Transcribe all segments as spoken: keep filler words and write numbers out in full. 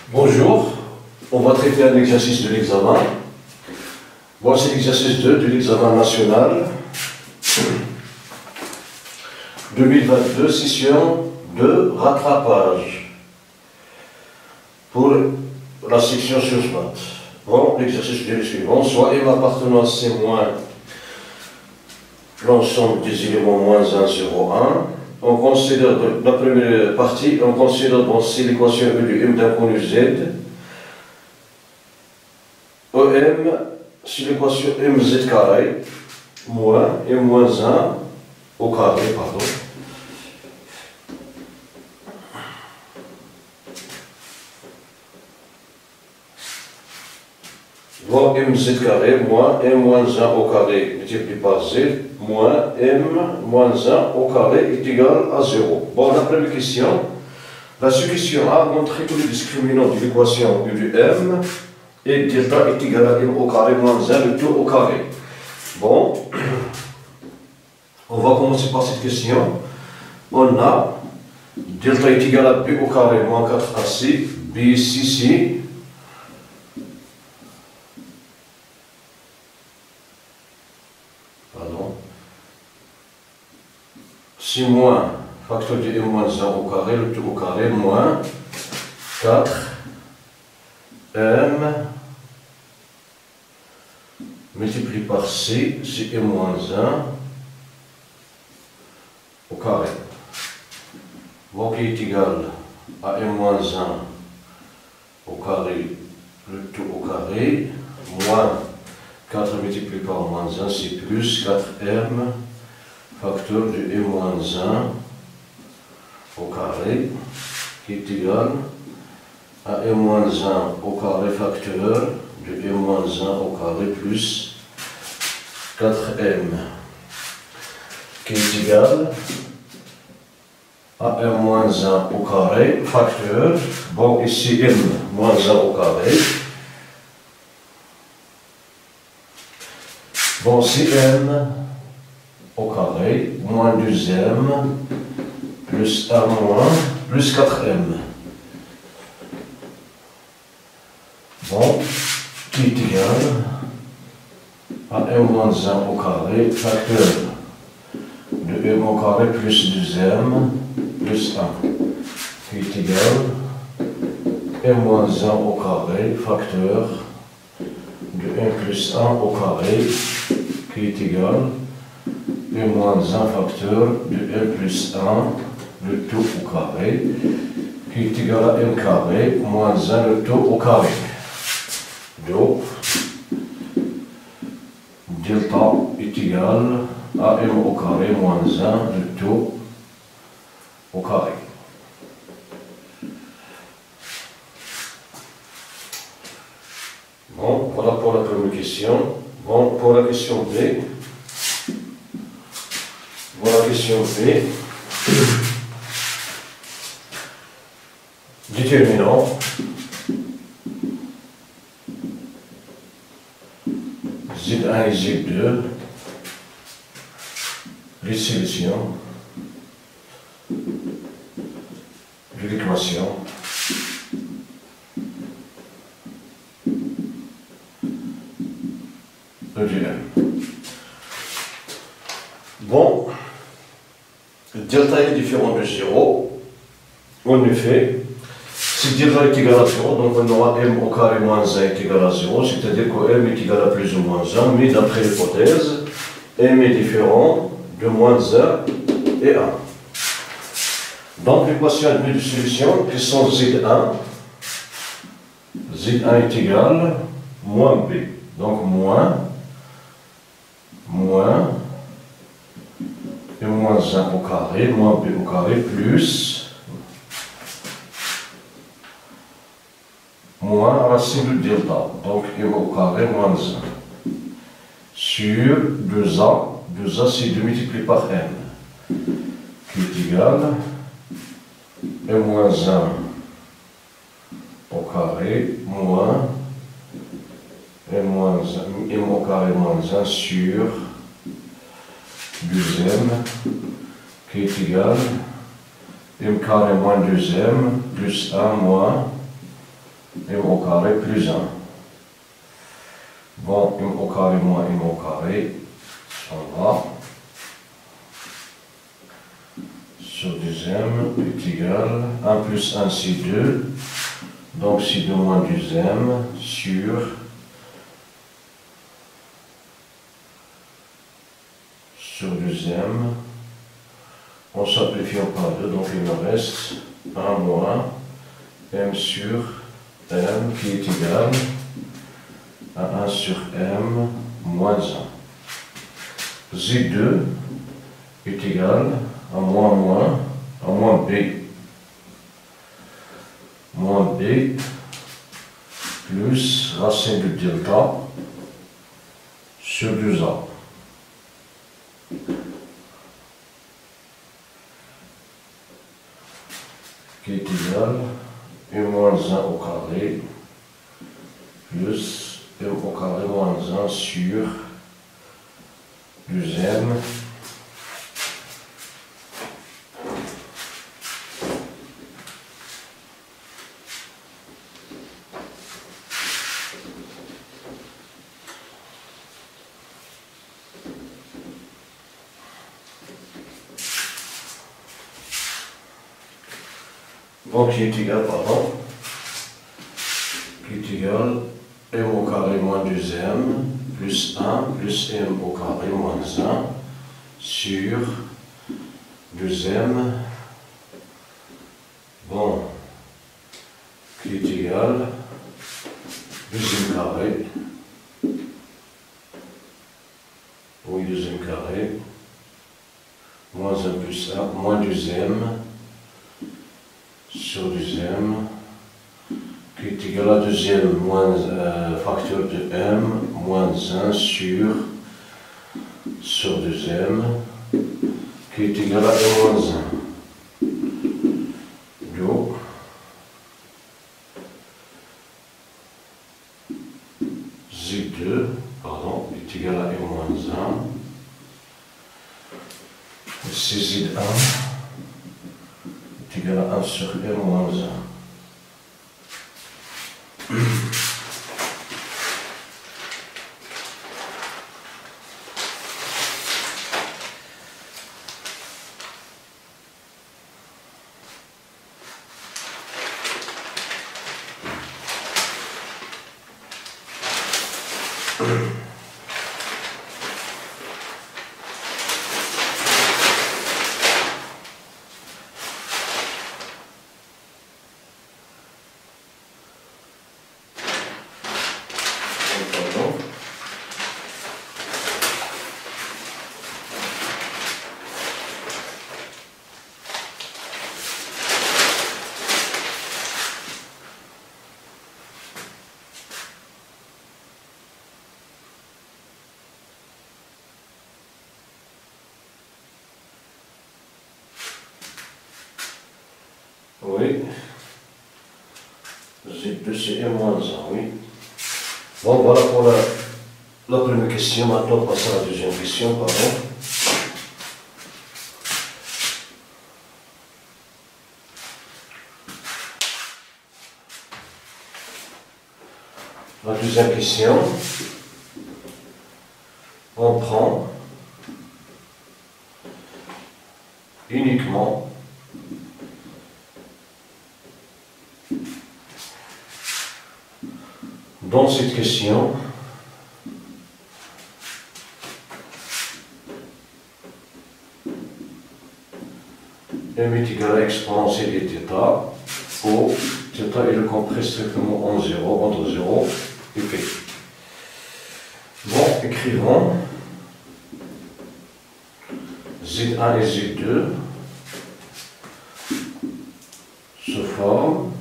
Bonjour, on va traiter un exercice de l'examen. Voici l'exercice deux de l'examen national deux mille vingt-deux, session de rattrapage pour la section sur maths. Bon, l'exercice est le suivant, soit M appartenance c'est moins l'ensemble des éléments moins un, zéro, un. On considère, la première partie, on considère bon, c'est l'équation E du M d'inconnu Z. E M, c'est l'équation M Z carré, moins M moins un au carré, pardon. Bon, M Z carré, moins M moins un au carré multiplié par Z, moins M moins un au carré est égal à zéro. Bon, la première question, la solution A montre que le discriminant de l'équation U du M et delta est égal à M au carré moins un, le tout au carré. Bon, on va commencer par cette question. On a delta est égal à B au carré moins quatre A C, B ici, C. C'est moins facteur de M moins un au carré, le tout au carré, moins quatre M multiplié par C, c'est M moins un au carré. Bon, qui est égal à M moins un au carré, le tout au carré, moins quatre multiplié par moins un, c'est plus quatre M facteur de M moins un au carré, qui est égal à M moins un au carré facteur de M moins un au carré plus quatre M, qui est égal à M moins un au carré facteur, bon ici M moins un au carré, bon c'est M au carré, moins deux M, plus un moins, plus quatre M. Bon, qui est égal à M moins un au carré, facteur de M au carré plus deux M, plus un, qui est égal à M moins un au carré, facteur de un plus un au carré, qui est égal M moins un facteur de M plus un, le tout au carré, qui est égal à M carré, moins un, le tout au carré. Donc, delta est égal à M au carré, moins un, le tout au carré. Bon, voilà pour la première question. Bon, pour la question B, voilà la question B. Déterminant Z un et Z deux, les solutions de l'équation E du M. Bon, delta est différent de zéro. En effet, si delta est égal à zéro, donc on aura M au carré moins un est égal à zéro, c'est-à-dire que M est égal à plus ou moins un, mais d'après l'hypothèse, M est différent de moins un et un. Donc l'équation admet de solution qui sont Z un. Z un est égal à moins B. Donc moins, moins, et moins un au carré, moins B au carré, plus, moins racine de delta, donc M au carré, moins un, sur deux A, deux A c'est deux multiplié par M, qui est égal à M moins un au carré, moins, M, moins un, M au carré, moins un, sur deux M, qui est égal à M carré moins deux M plus un moins m au carré plus un. Bon, m au carré moins m au carré s'en va. Sur deux m est égal à un plus un, c'est deux. Donc c'est deux moins deux m sur sur deux m. En simplifiant par deux, donc il me reste un moins m sur m qui est égal à un sur m moins un. Z deux est égal à moins moins à moins b. Moins b plus racine de delta sur deux a. Qui est égal à m moins un au carré plus m au carré moins un sur deux m donc qui est égal, pardon, qui est égal m au carré moins deux m plus un plus m au carré moins un sur deux m, bon, qui est égal deuxième carré, oui, deuxième carré, moins un plus un, moins deux m sur deux m, qui est égal à deuxième moins euh, facteur de m moins un sur, sur deux m, qui est égal à m moins un. Donc, Z deux, pardon, est égal à m moins un. C'est Z un est égal à un sur m moins un. Oui. Z deux c'est m moins un, oui. Bon, voilà pour la, la première question. Maintenant, on passe à la deuxième question, pardon. La deuxième question, on prend uniquement dans cette question m est égal à exponentielle de θ où θ est le compris strictement en zéro, entre zéro et p. Bon, écrivons Z un et Z deux se forment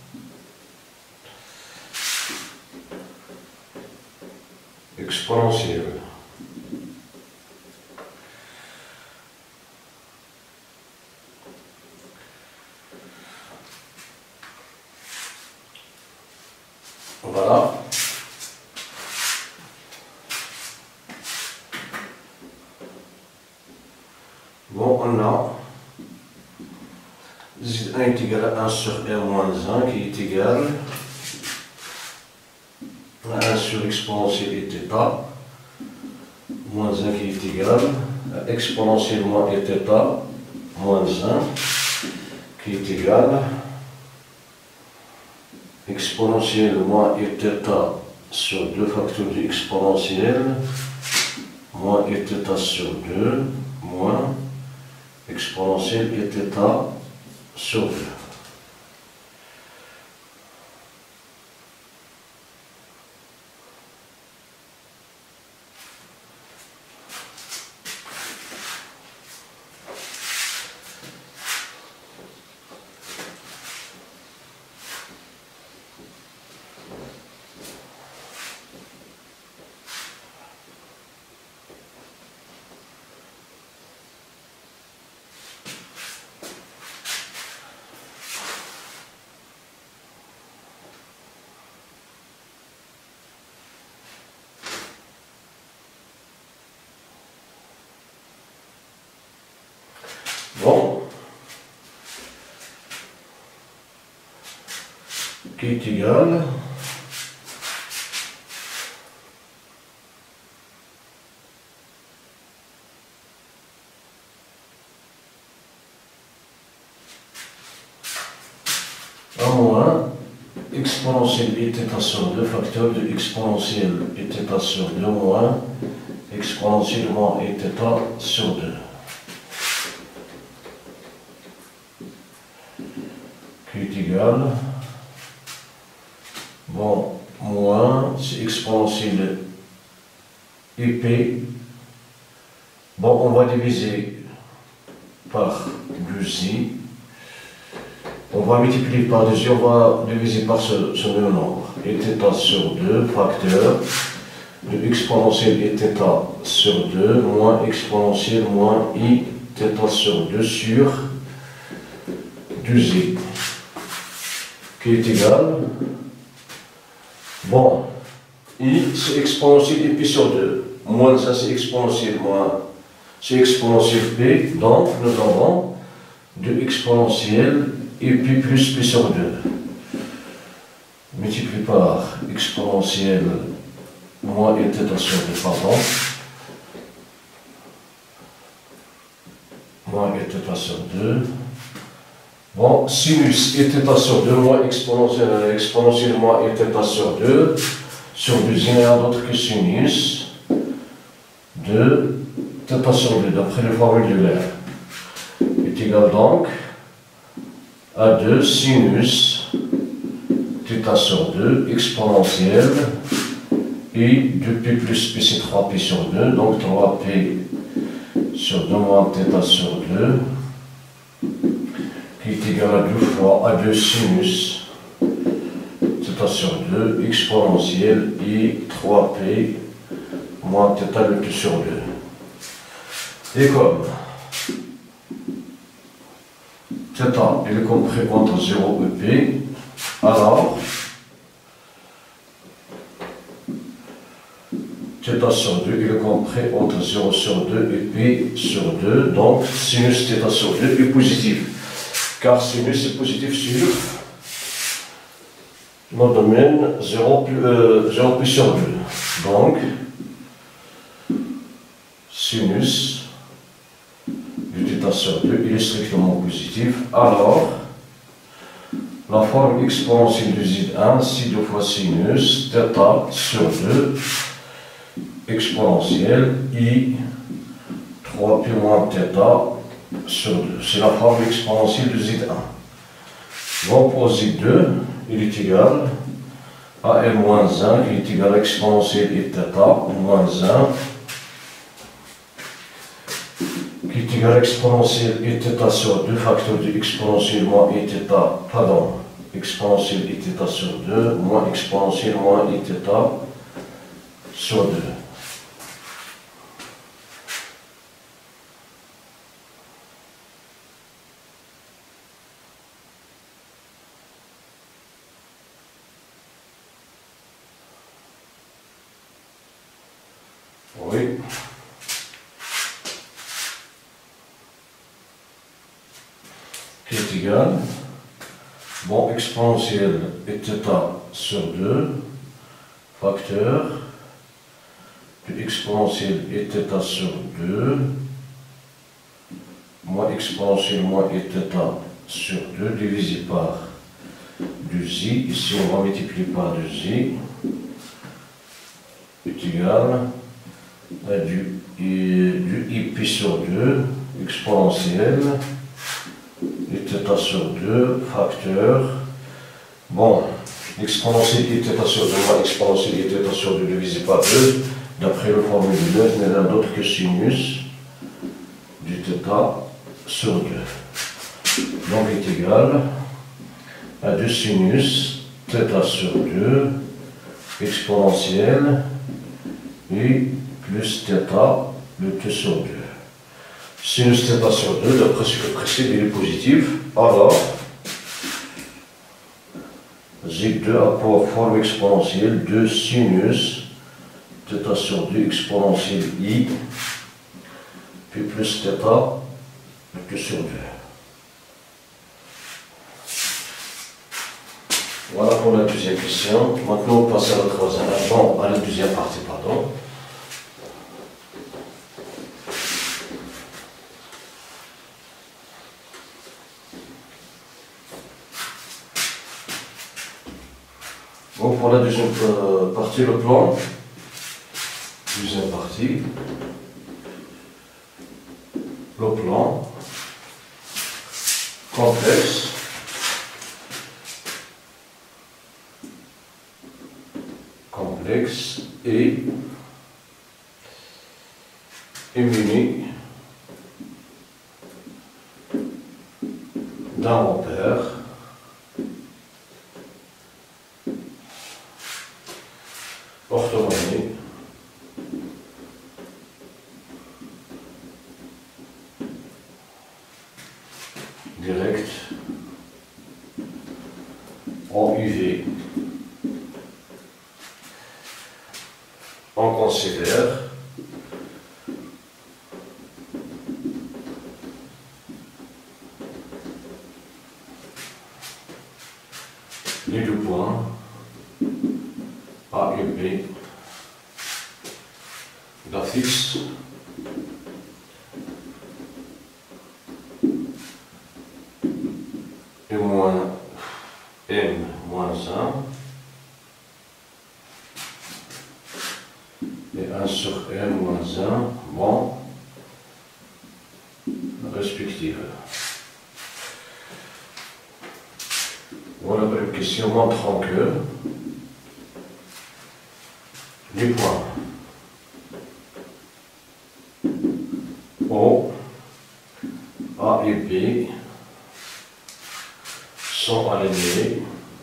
exponentielle. Voilà. Bon, on a Z un est égal à un sur R moins un qui est égal un sur exponentielle et θ, moins un qui est égal à exponentielle moins et θ, moins un, qui est égal exponentielle moins et θ sur deux facteurs de exponentielle, moins et θ sur deux, moins exponentielle et θ sur deux. Bon, qui est égal à moins exponentielle et θ sur deux facteur de exponentielle et θ sur deux moins exponentielle moins et θ sur deux. Qui est égal, bon, moins, c'est exponentielle épais. Bon, on va diviser par deux i. On va multiplier par deux i, on va diviser par ce, ce même nombre. Et θ sur deux, facteur de exponentielle et θ sur deux, moins exponentielle moins i θ sur deux sur deux i. Qui est égal, bon, i c'est exponentielle et pi sur deux, moins ça c'est exponentielle, moins c'est exponentielle p, donc nous avons deux exponentielles et pi plus pi sur deux, multiplié par exponentielle moins et θ sur deux, pardon, moins et θ sur deux. Bon, sinus et θ sur deux moins exponentielle, exponentielle moins et θ sur deux, sur deux, il n'y a d'autre que sinus de θ sur deux, d'après le formulaire, est égal donc à deux sinus θ sur deux exponentielle et deux pi plus pi, c'est trois pi sur deux, donc trois pi sur deux moins θ sur deux, qui est égal à deux fois à deux sinus θ sur deux exponentielle et trois pi moins θ le tout sur deux. Et comme θ il est compris entre zéro et pi, alors θ sur deux il est compris entre zéro sur deux et pi sur deux, donc sinus θ sur deux est positif. Car sinus est positif sur le domaine zéro pi sur deux. Donc, sinus du θ sur deux, il est strictement positif. Alors, la forme exponentielle du z un, c'est deux fois sinus θ sur deux, exponentielle i trois pi moins θ sur deux. C'est la forme exponentielle de z un. Donc pour z deux, il est égal à m moins un, qui est égal à exponentielle et θ moins un, qui est égal à exponentielle et θ sur deux, facteur de exponentielle moins et θ, pardon, exponentielle et θ sur deux, moins exponentielle moins et θ sur deux. Oui. Qui est égal, bon, exponentielle et θ sur deux, facteur de exponentielle et θ sur deux, moins exponentielle moins et θ sur deux, divisé par du z, ici on va multiplier par du z, est égal à du, du i pi sur deux, exponentielle, et θ sur deux, facteur, bon, l'exponentielle et θ sur deux, moins exponentielle et θ sur deux divisé par deux, d'après le formule de neuf, n'est rien d'autre que sinus du θ sur deux. Donc est égal à deux sinus θ sur deux exponentielle et plus θ le t sur deux. Sinus θ sur deux, d'après ce que précède, il est positif. Alors, z deux a pour forme exponentielle deux sinus θ sur deux exponentielle i, puis plus θ le t sur deux. Voilà pour la deuxième question. Maintenant, on passe à la troisième, bon, à la deuxième partie, pardon. Bon, pour la deuxième euh, partie, le plan. Deuxième partie. Le plan. Complexe. Complexe et est muni d'un repère orthogonal direct en U V. On considère les deux points A et B d'affixe et moins M moins un et un sur M moins un, bon, respective. Voilà une question montrant que les points O, A et B sont alignés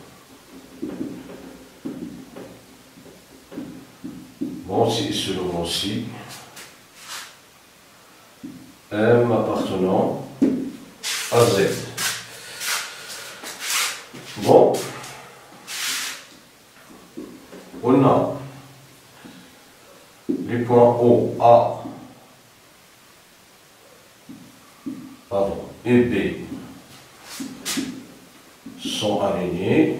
bon, si selon aussi M appartenant à Z. Bon, on a les points O, A, pardon, et B sont alignés,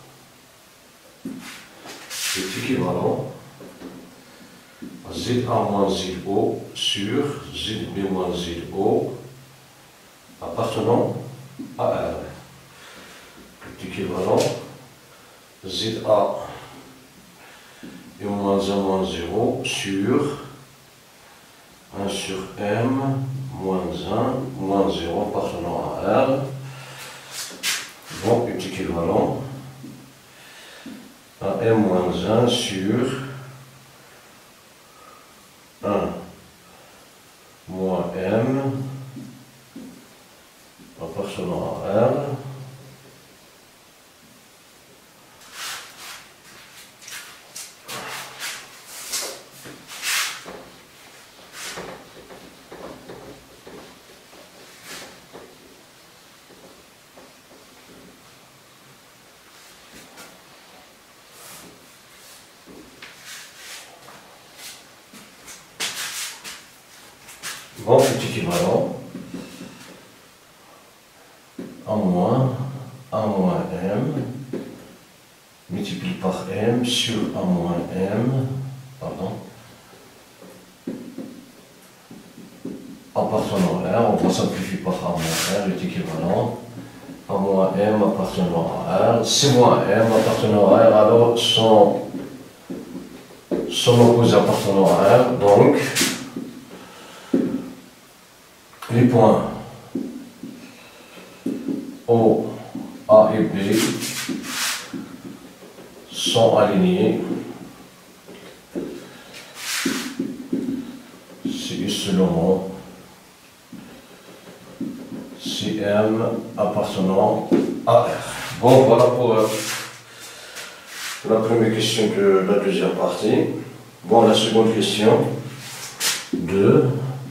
c'est équivalent à Z A moins Z O sur Z B moins Z O appartenant à R. C'est équivalent Z A et moins un moins zéro sur un sur M moins un moins zéro appartenant à R. Bon, est équivalent à M moins un sur un moins M appartenant à R. Bon, c'est équivalent à moins, à moins M, multiplié par m sur a moins m, pardon, appartenant à R, on va simplifier par a moins R est équivalent a moins m appartenant à R, c moins m appartenant à R, alors son, son opposé appartenant à R, donc les points O, A et B sont alignés si selon si M appartenant à R. Bon, voilà pour euh, la première question de la deuxième partie. Bon, la seconde question. deux.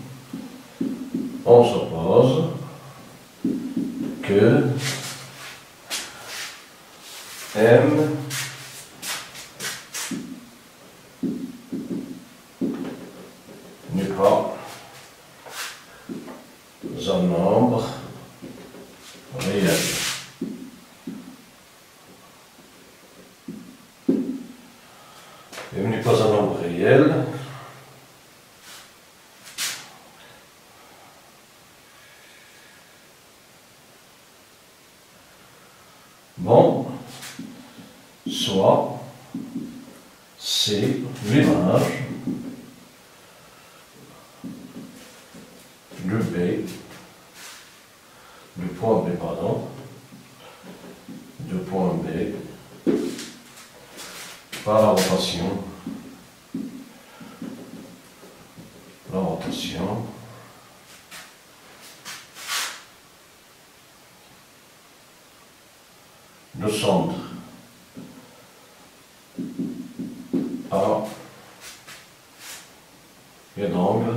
On suppose que M n'est pas un nombre réel. M n'est pas un nombre réel. Bon, soit c'est l'image de B, du point B, pardon, du point B par la rotation, la rotation le centre A et d'angle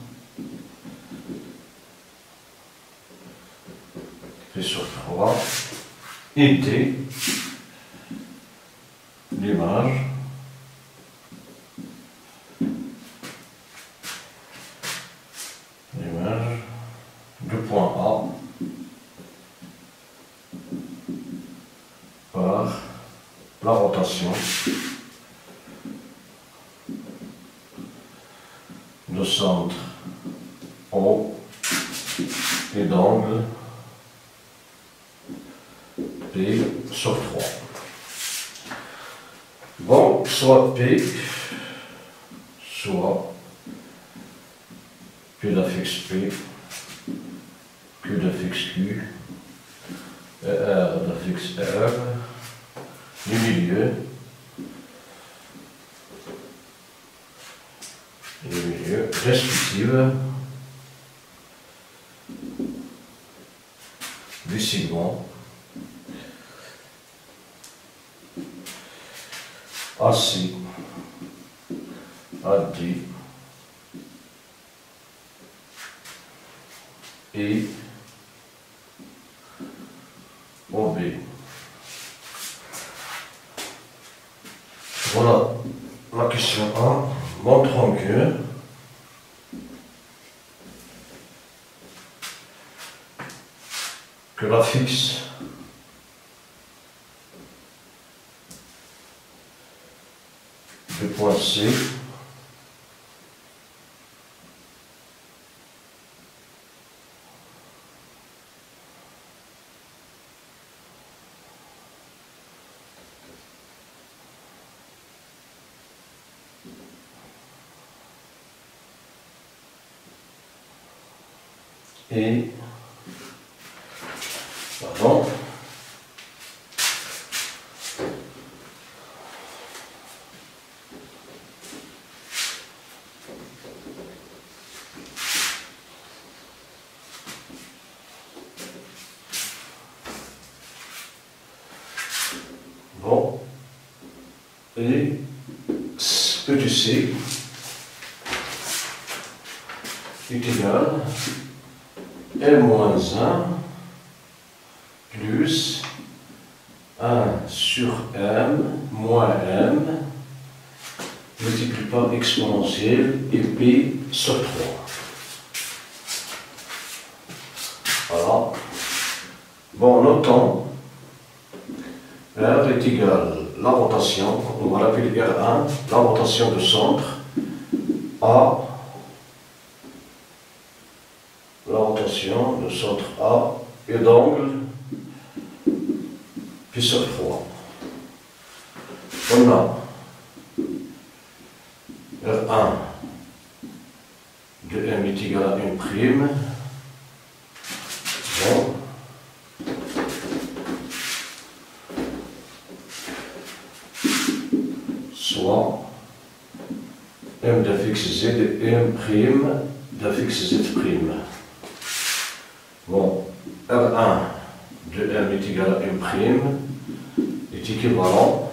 P sur trois était l'image l'image du point A par la rotation de centre O et d'angle P sur trois. Bon, soit P, soit Q d'affixe P, Q d'affixe Q, et R d'affixe R, du milieu, du milieu, respective du segment A C, A D et O B. Voilà la question un. Montrons que que l'affixe du point C et pardon bon et petit c est égal m moins un plus un sur m moins m multiplié par exponentielle et p sur trois. Voilà. Bon, notons R est égal la rotation, on va l'appeler R un, la rotation de centre A, la rotation de centre A et d'angle pi sur trois. On a R un de M est égal à un prime. Bon. Soit M d'affixe Z et M prime d'affixe Z prime. Bon, R un de M est égal à M prime est équivalent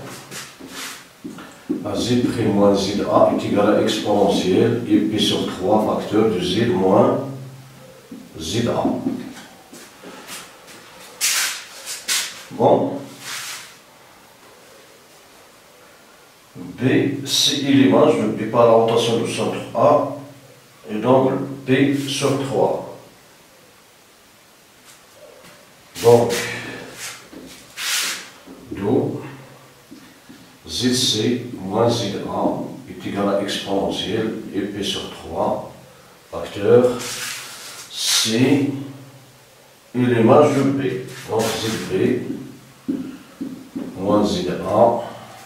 à Z prime moins Z A est égal à exponentielle et pi sur trois facteur de Z moins Z A. Bon. B, c'est l'image de P par la rotation du centre A et d'angle P sur trois. Donc, d'où Z C moins Z A est égal à exponentielle et P sur trois, facteur C et l'image de B. Donc Z B moins Z A.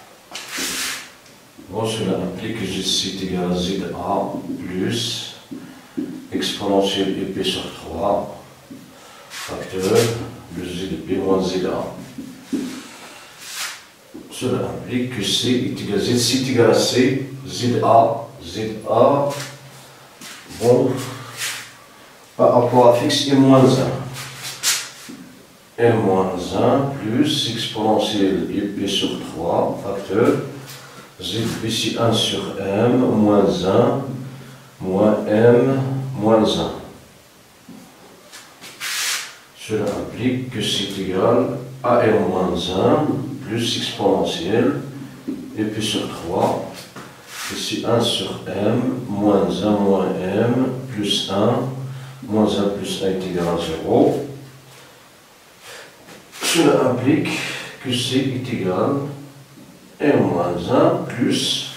Bon, cela implique que Z C est égal à Z A plus exponentielle et P sur trois, facteur de Z B moins Z A. Cela implique que C est égal à Z C est égal à C, Z A, Z A, bon, par rapport à fixe et moins un. M moins un plus exponentielle et P sur trois, facteur Z ici un sur M moins un moins M moins un. Cela implique que c'est égal à M moins un plus exponentielle et P sur trois. Ici un sur M moins un moins M plus un moins un plus un est égal à zéro. Cela implique que C est égal à M moins un plus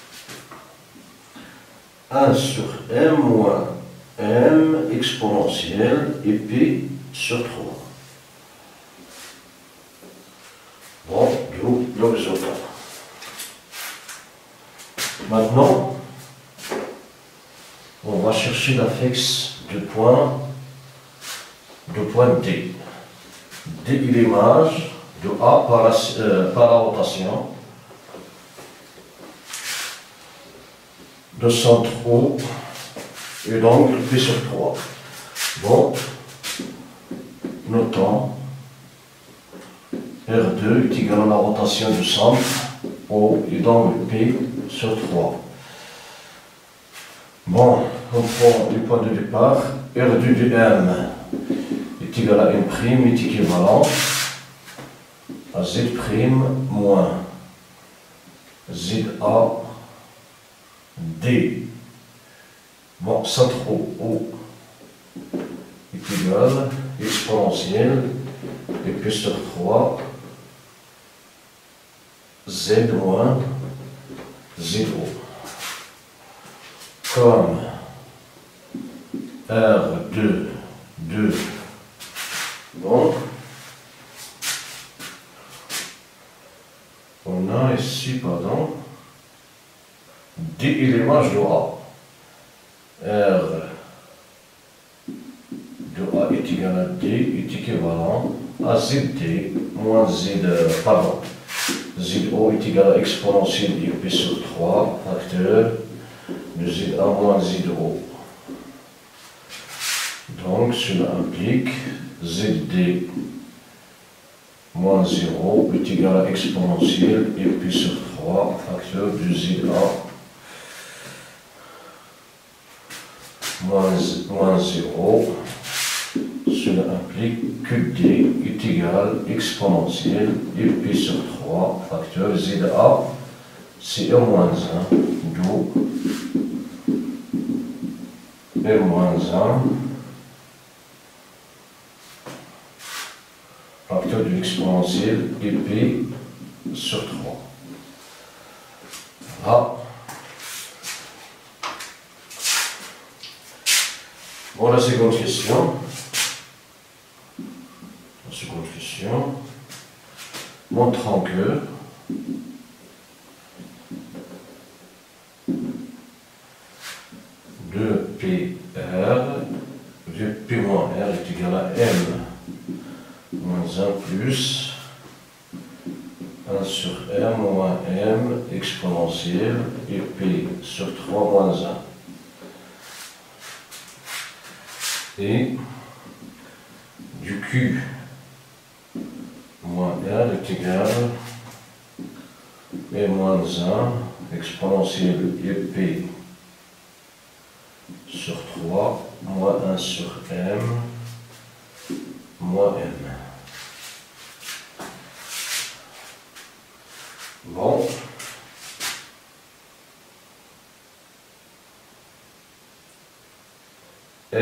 un sur M moins M exponentielle et P sur trois. Bon, d'où l'horizontal. Maintenant, on va chercher l'affixe du point, du point D. D est l'image de A par la, euh, par la rotation de centre O et d'angle P sur trois. Bon, notons R deux est égal à la rotation du centre O et d'angle P sur trois. Bon, on prend le point de départ, R deux de M est égal à M prime est équivalent à Z prime moins Z A D. Bon, centre O, O est égal à exponentielle et P sur trois Z moins Z O. Comme R deux, deux, donc on a ici, pardon, D est l'image de A. R de A est égal à D est équivalent à Z D moins Z, pardon, Z O est égal à exponentielle de P sur trois, facteur de Z A moins Z O. Donc cela implique Z D moins zéro est égal à exponentielle et P sur trois, facteur de Z A moins, moins zéro. Cela implique que D est égal à exponentielle et P sur trois, facteur Z A, c'est M moins un, d'où M moins un, facteur de l'exponentielle et P sur trois. Voilà. Bon, la seconde question. La seconde question. Montrant que deux P R, deux P moins R est égal à M moins un plus un sur R moins M exponentielle et P sur trois moins un. Et du Q moins R est égal à moins un exponentielle et P sur trois moins un sur M moins M. Bon. R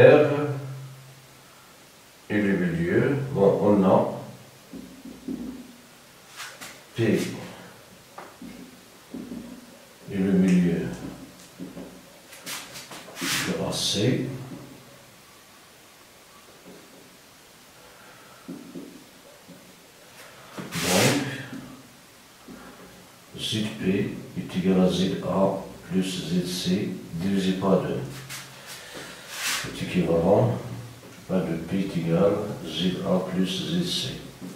et le milieu, bon, on a P et le milieu de C. Donc, Z P est égal à Z A plus Z C divisé par deux. C'est équivalent à de P est égal à Z A plus Z C.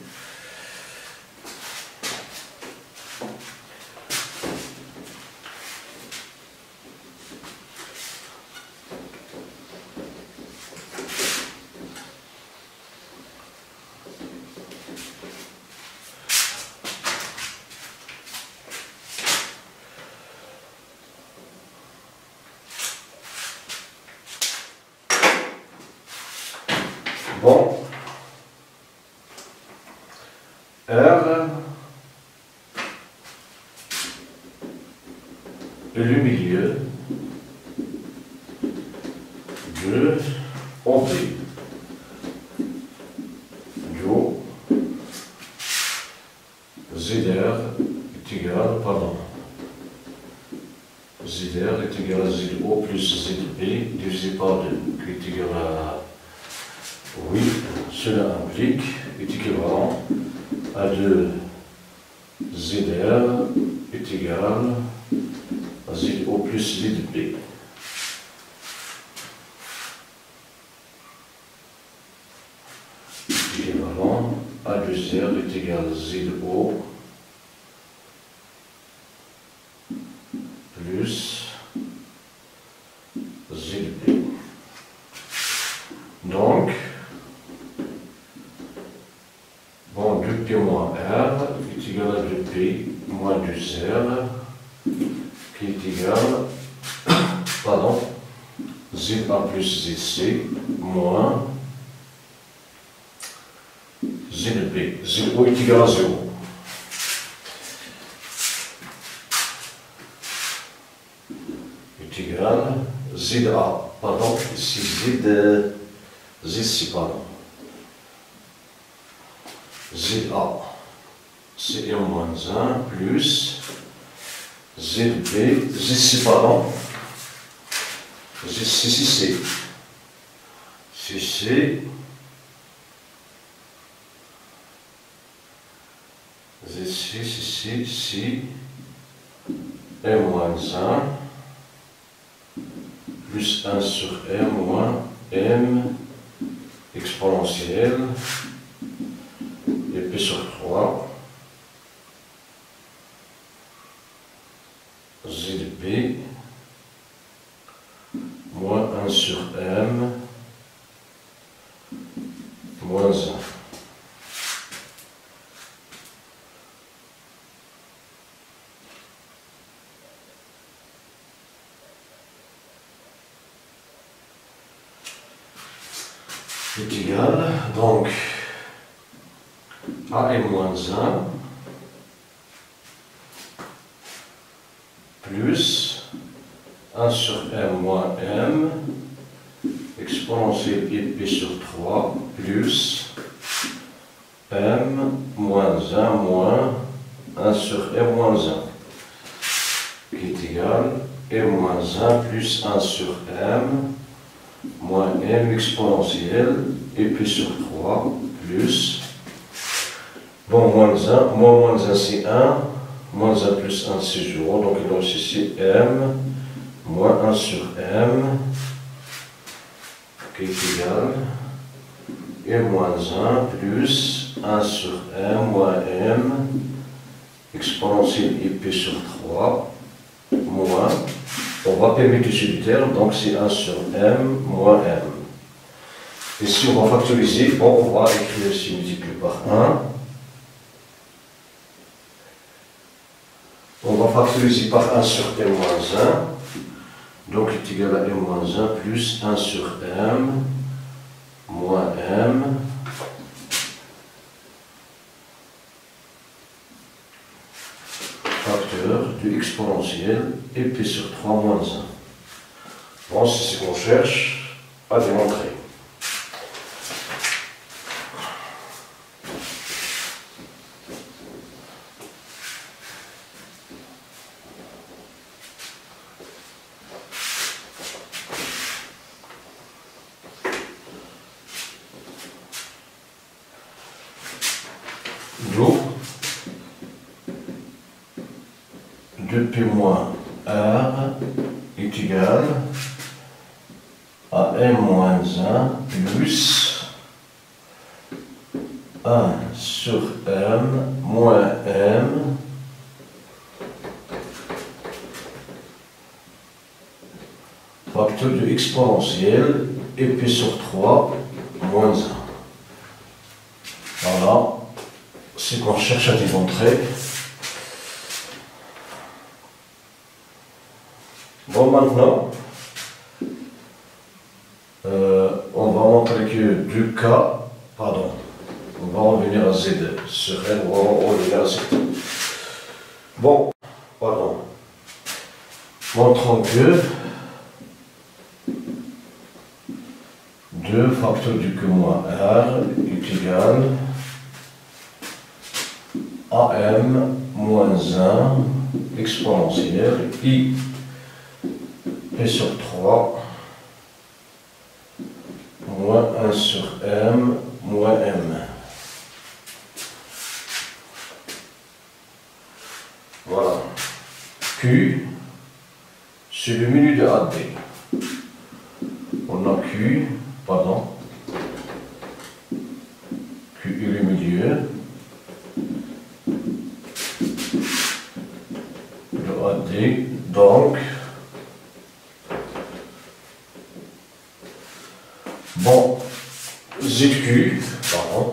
Bon, R et le milieu de O P. Do Z R est égal, pardon, Z R est égal à Z O plus Z B divisé par deux, qui est égal à, oui, cela implique, est équivalent à deux Z R est égal à Z O plus Z B. Équivalent à deux R est égal à Z O plus Z B. Donc, bon, deux P moins R est égal à deux P moins deux R qui est égal, pardon, Z A plus Z C moins Z B. Z O est égal à zéro. Est égal Z A, pardon, ici Z, Z C, pardon. Z A, c'est M moins un plus Z B, Z C, pardon, Z C, C, C, C, C, Z C, C, C, C, M moins un, plus un sur M moins M exponentielle, et P sur trois, Z B, moins un sur M, moins un. Est égal, donc, A est moins un, plus un sur M moins M, exponentielle et P sur trois, plus M moins un moins un sur m moins un, qui est égal m moins un plus un sur m, moins m exponentielle, et puis sur trois, plus, bon, moins un, moins moins un c'est un, moins un plus un c'est zéro, donc il reste ici m, moins un sur m, qui est égal, m moins un plus un sur m, moins m, exponentielle ip sur trois, moins, on va permettre sur le terme, donc c'est un sur m, moins m. Et si on va factoriser, bon, on va écrire ici multiplié par un. On va factoriser par un sur m moins un. Donc il est égal à m moins un plus un sur m, moins m. Facteur du exponentiel et puis sur trois moins un. Bon, c'est ce qu'on cherche à démontrer. D'où deux p moins r est égal à m moins un plus un sur m moins m facteur de exponentielle et puis sur trois moins un. Voilà, c'est ce qu'on cherche à démontrer. Bon, maintenant, euh, on va montrer que deux cas, pardon, on va revenir à Z sur N, on va revenir à Z. Bon, pardon, montrons que deux facteurs du Q moins R est égal à M moins un exponentielle I P sur trois moins un sur M moins M. Voilà. Q, c'est le milieu de A D. On a Q, pardon, Q est le milieu de A D, donc, bon, Z Q, pardon,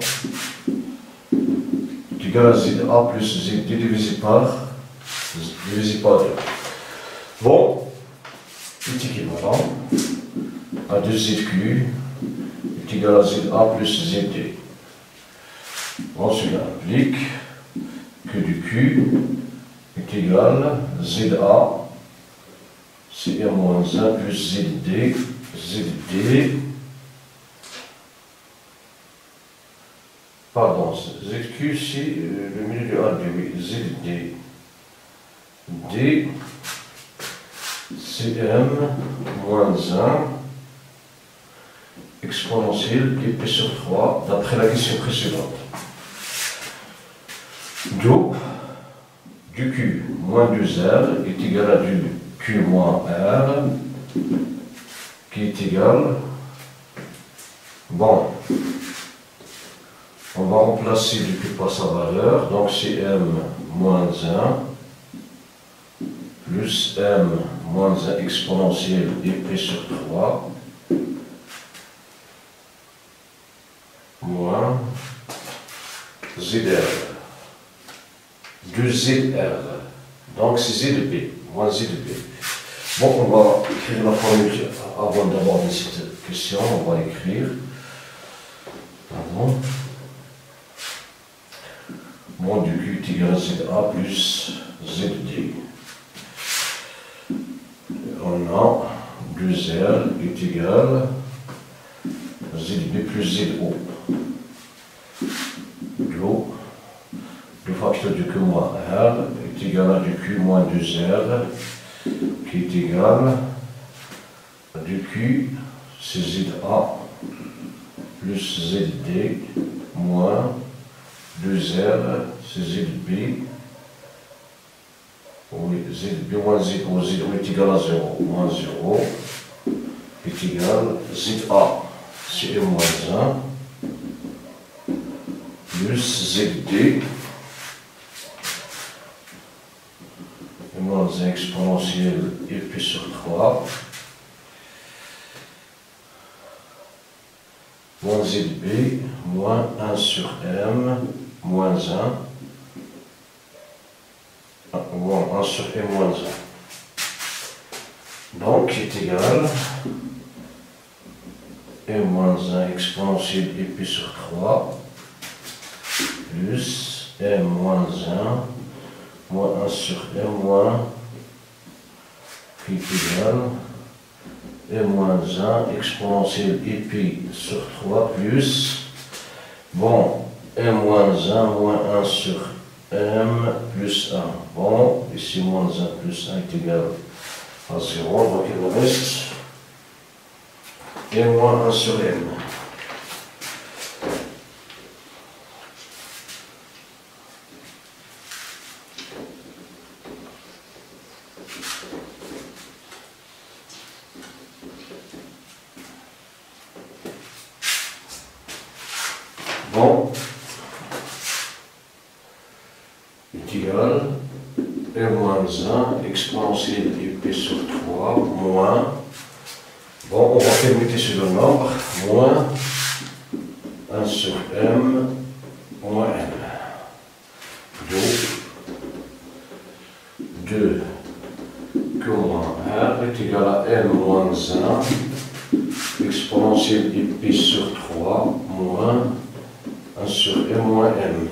est égal à Z A plus Z D divisé par, divisé par deux. Bon, est équivalent à deux Z Q est égal à Z A plus Z D. Bon, cela implique que du Q est égal à Z A, c'est R moins un plus Z D, Z D, pardon, Z Q c'est le milieu de A D, oui, Z D, D, c'est M moins un, exponentielle et P sur trois, d'après la question précédente. Donc, du Q moins deux R est égal à du Q moins R, qui est égal, bon, on va remplacer le Q par sa valeur, donc c'est M moins un, plus M moins un exponentielle et P sur trois, moins Z R. deux Z R. Donc c'est Z de P, moins Z de P. Bon, on va écrire la formule avant d'aborder cette question, on va écrire. Pardon. Moins du Q est égal à Z A plus Z D. On a deux R est égal à Z B plus Z O. Do, deux fois facteur du Q moins R est égal à du Q moins deux R, qui est égal à du Q, c'est Z A, plus Z D, moins deux R, c'est Z B, oui, Z B moins Z O, Z O est égal à zéro, moins zéro, est égal à Z A, c'est M moins un, plus Z D, M moins un exponentielle et puis sur trois, moins Z B, moins un sur M, moins un, moins un sur M moins un. Donc, est égal M moins un exponentielle et puis sur trois, plus M moins un, moins un sur M moins, qui est égal M moins un exponentielle et puis sur trois, plus, bon, M moins un, moins un sur M plus un. Bon, ici moins un plus un est égal à zéro, donc il me reste M moins un sur M. Bon, est égal M moins un exponentielle et P sur trois moins, bon, on va permuter sur le nombre, moins un sur M moins M. deux Q moins R est égal à M moins un exponentielle et P sur trois moins un sur M moins M.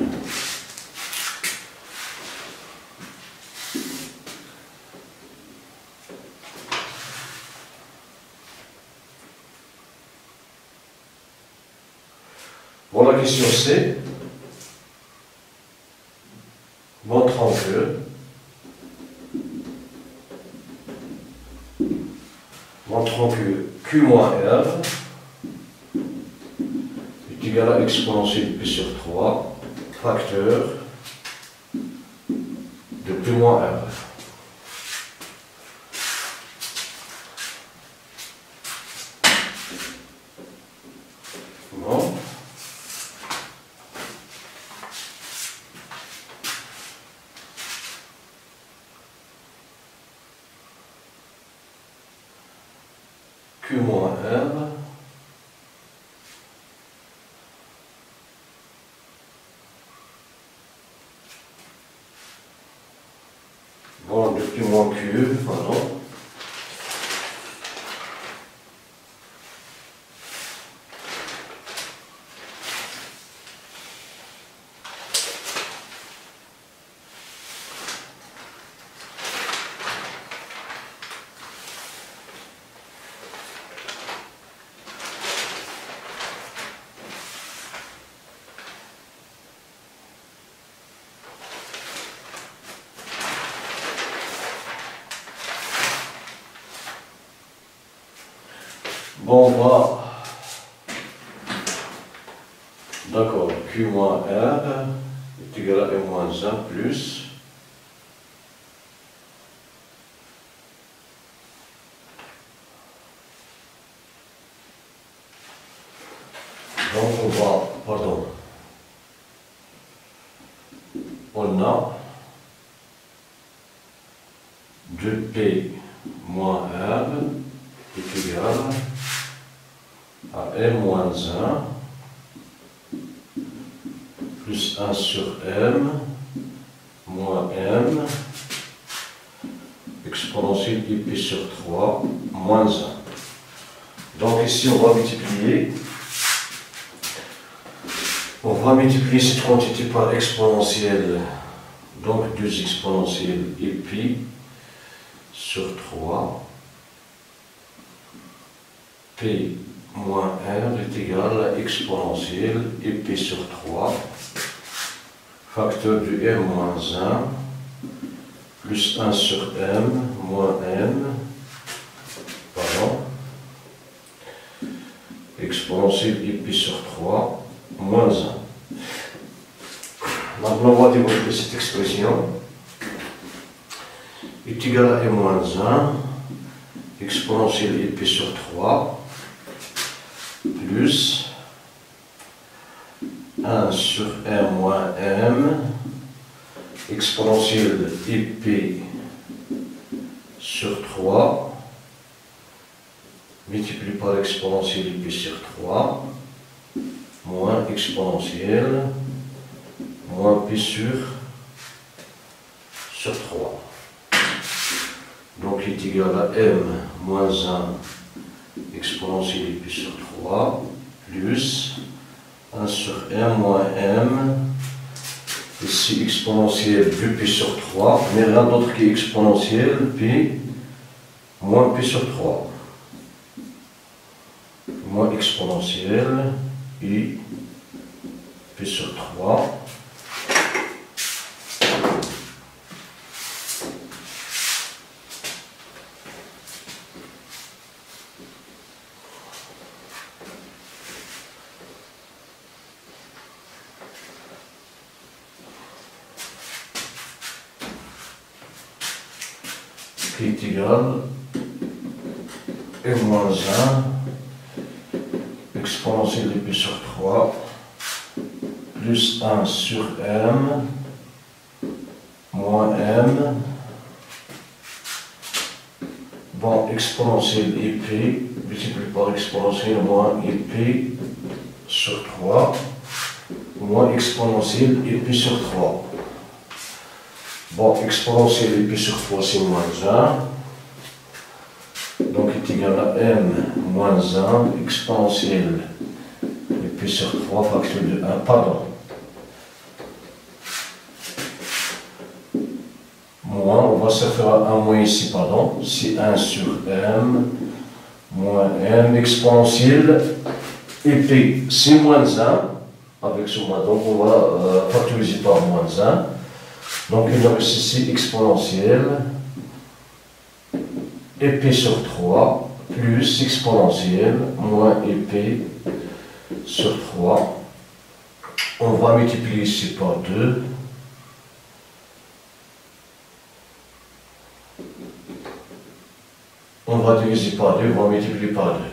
Bon, la question c'est, montrant que, montrant que Q moins R est égal à exponentielle P sur trois, facteur de Q moins R. Bon. Q moins R bon, de Q moins Q, pardon. Bon, on va, d'accord, Q moins R est égal à M moins un plus, donc on va, pardon, on a deux P moins R est égal à M moins un plus un sur M moins M exponentielle I P sur trois moins un. Donc ici on va multiplier, on va multiplier cette quantité par exponentielle, donc deux exponentielles I P sur trois, P moins R est égal à exponentielle I P sur trois facteur du m moins un, plus un sur m, moins m, pardon, exponentielle pi sur trois, moins un. Maintenant, on va développer cette expression. Est égal à m moins un, exponentielle pi sur trois, plus un sur m moins m, exponentielle pi sur trois, multiplié par exponentielle pi sur trois, moins exponentielle, moins pi sur, sur trois. Donc il est égal à m moins un exponentielle pi sur trois, plus un sur m moins m, ici exponentielle du pi sur trois, mais rien d'autre qu'exponentielle pi moins pi sur trois. Moins exponentielle i pi sur trois. Qui est égal m moins un exponentielle pi sur trois plus un sur m moins m, bon, exponentielle pi multiplié par exponentielle moins pi sur trois, moins exponentielle pi sur trois. Bon, exponentielle pi sur trois, c'est moins un. Donc, il est égal à m moins un, exponentielle pi sur trois, facteur de un, pardon. Moins, on va se faire un moins ici, pardon. C'est un sur m, moins m, exponentielle pi, c'est moins un, avec ce moins, donc on va euh, factoriser par moins un. Donc il nous reste ici exponentielle pi sur trois plus exponentielle moins pi sur trois. On va multiplier ici par deux. On va diviser par deux, on va multiplier par deux.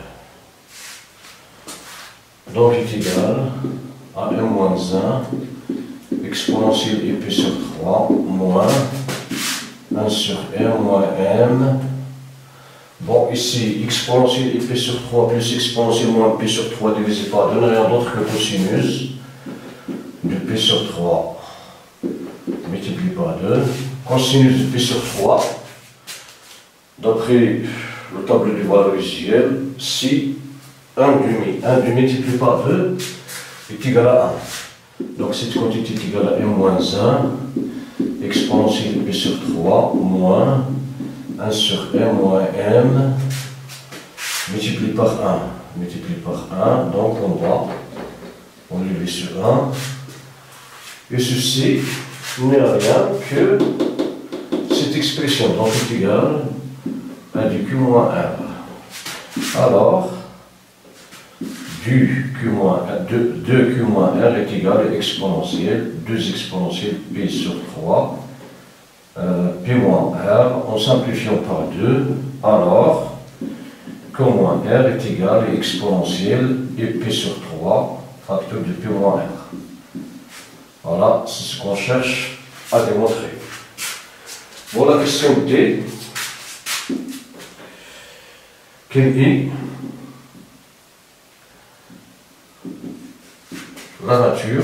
Donc il est égal à m moins un. Exponentielle pi sur trois, moins un sur m moins m. Bon, ici, exponentielle pi sur trois plus exponentielle moins pi sur trois divisé par deux, rien d'autre que cosinus de pi sur trois multiplié par deux. Cosinus de pi sur trois, d'après le tableau du valeur visuel, si un demi, un demi multiplié par deux est égal à un. Donc cette quantité est égale à m moins un, exponentielle pi sur trois, moins un sur m moins m, multiplié par un. Multiplié par un, donc on va enlever sur un. Et ceci n'est rien que cette expression, donc est égale à du q moins r. Alors, du q moins deux q moins r est égal à exponentielle, deux exponentielles pi sur trois, euh, pi moins r, en simplifiant par deux, alors q moins r est égal à exponentielle et pi sur trois, facteur de pi moins r. Voilà, c'est ce qu'on cherche à démontrer. Bon, la question D. Quelle est la nature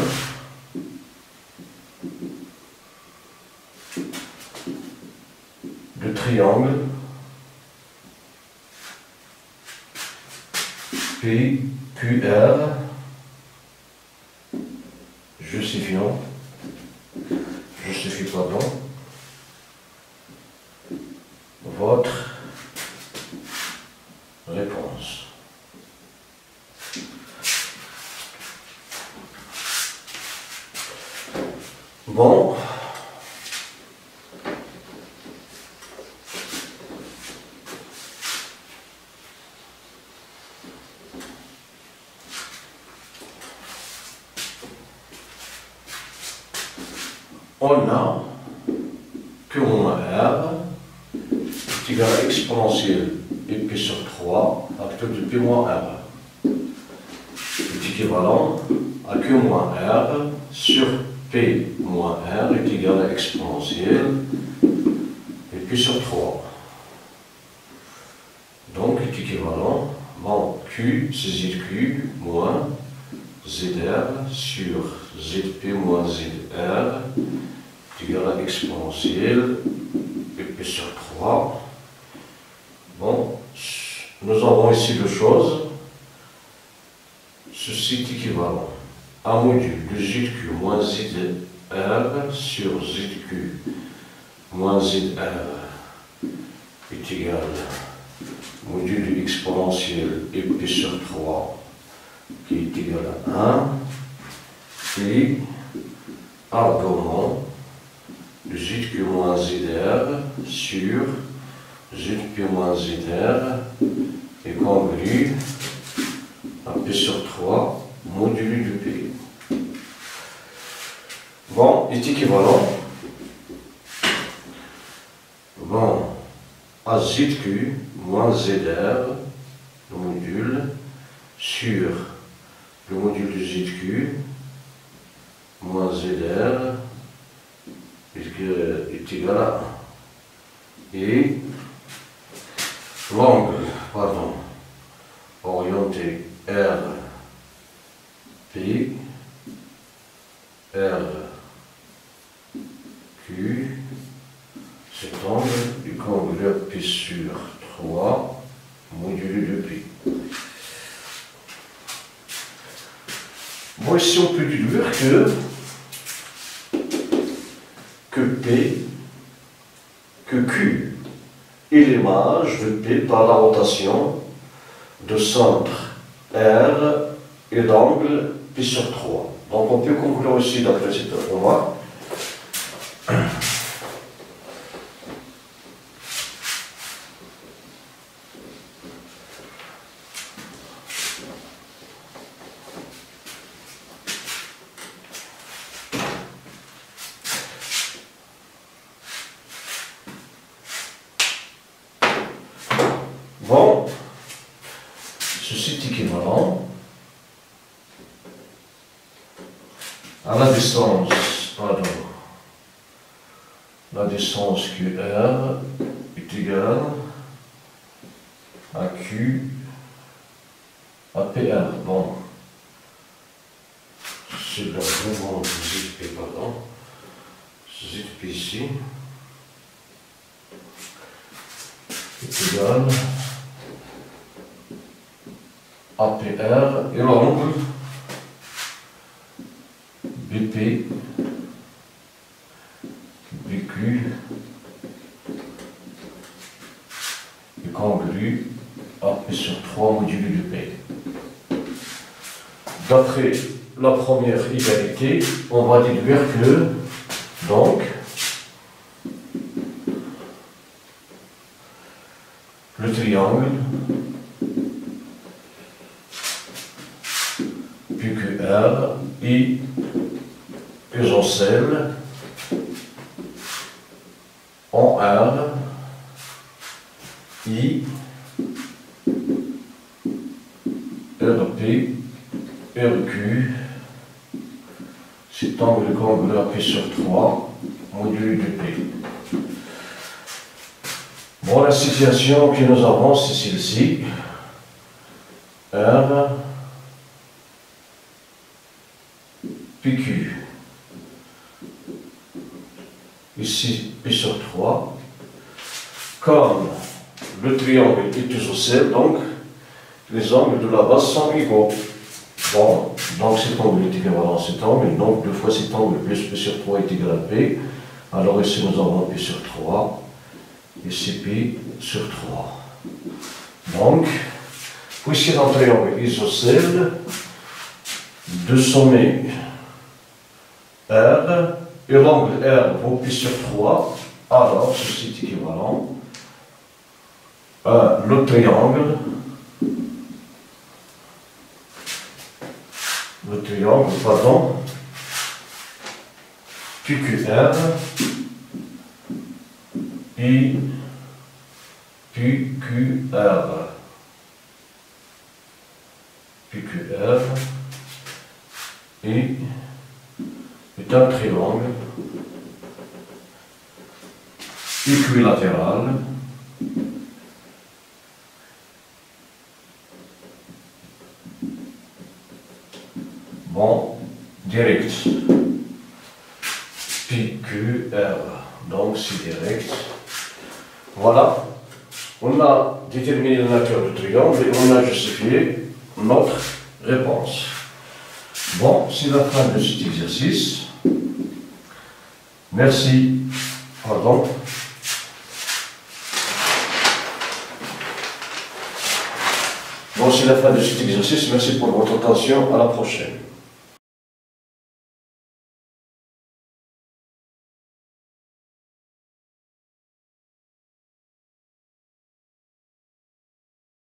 de triangle P Q R justifiant, justifie pardon, votre réponse. Bon. On a Q moins R est égal à exponentielle et P sur trois à facteur de P moins R. Est équivalent à Q moins R sur P moins R est égal à exponentielle et P sur trois. Donc est équivalent, bon, Q c'est Z Q moins Z R sur Z P moins Z R est égal à exponentielle et P sur trois. Bon, nous avons ici deux choses. Ceci est équivalent à module de Z Q moins Z R sur Z Q moins Z R est égal à module de exponentielle et P sur trois qui est égal à un et argument de Z Q moins Z R sur Z P moins Z R est congrue à P sur trois modulo de P. Bon, est équivalent bon, à Z Q moins Z R, le module, sur le module de Z Q moins Z R est égal à un. Et l'angle, pardon, orienté R P, R Q, cet angle est congrue à P sur trois modulo de P. Bon, ici on peut déduire que que P, que Q est l'image de P par la rotation de centre R et d'angle P sur trois. Donc on peut conclure ici d'après cette remarque. Bon, ceci est équivalent à la distance, pardon, la distance Q R est égale à Q à P R. Bon, c'est le mouvement de Z P, pardon, Z P ici est égal à P R et l'angle B P B Q est congru à P sur trois modulo de P. D'après la première égalité, on va déduire que donc le triangle P Q R est isocèle en R I R P R Q, cet angle congru à P sur trois modulo de P. Bon, la situation que nous avons, c'est celle-ci. R P Q. Ici, P sur trois. Comme le triangle est isocèle, donc les angles de la base sont égaux. Bon, donc cet angle est équivalent à cet angle, donc deux fois cet angle plus P sur trois est égal à P. Alors ici nous avons P sur trois. Ici P sur trois. Donc, puisque un triangle isocèle, deux sommets R et l'angle R vaut pi sur trois, alors ceci est équivalent à le triangle, le triangle, pardon, P Q R, I, P Q R, P Q R, I, est un triangle équilatéral bon direct P Q R, donc c'est direct. Voilà, on a déterminé la nature du triangle et on a justifié notre réponse. Bon, c'est la fin de cet exercice. Merci. Pardon. Bon, c'est la fin de cet exercice. Merci pour votre attention. À la prochaine.